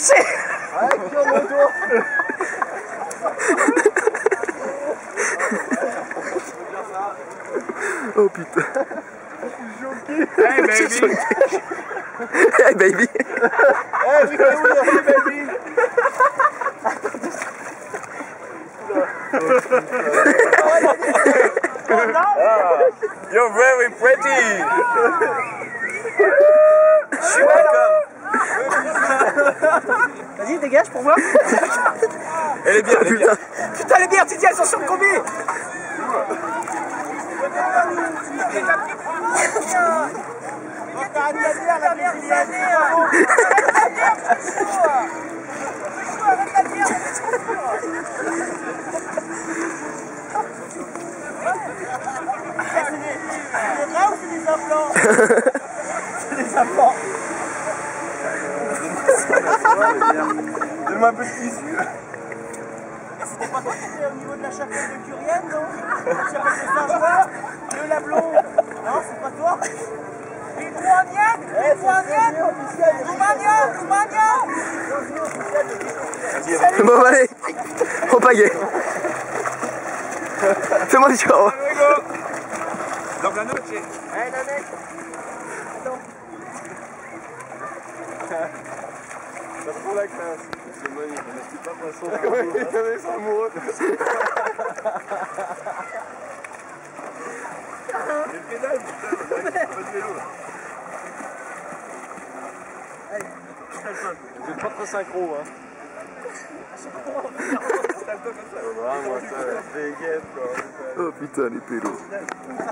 Merci. Oh putain. Hey baby. Hey baby. Hey baby. You're very pretty. You're welcome. Vas-y, dégage pour voir. Elle est bien, elle est bien. Putain, les bières, tu dis, elles sont sur le combi. C'est vrai ou c'est des implants? C'est des implants. Donne-moi un peu de tissu. C'était pas toi qui étais au niveau de la chapelle de Curienne, non? La chapelle de Saint-Joueur, le Lablon. Non, c'est pas toi? Bon allez, au pagaie. Fais-moi du ciao. Donc la noche. Hey, la mec. T'as trop la classe. C'est magnifique. Je suis pas poisson. Ils sont amoureux. Les pédales, putain, pas de vélo. Vous êtes pas très synchro, hein. Moi, ça, dégaine, quoi. Oh putain, les pélos.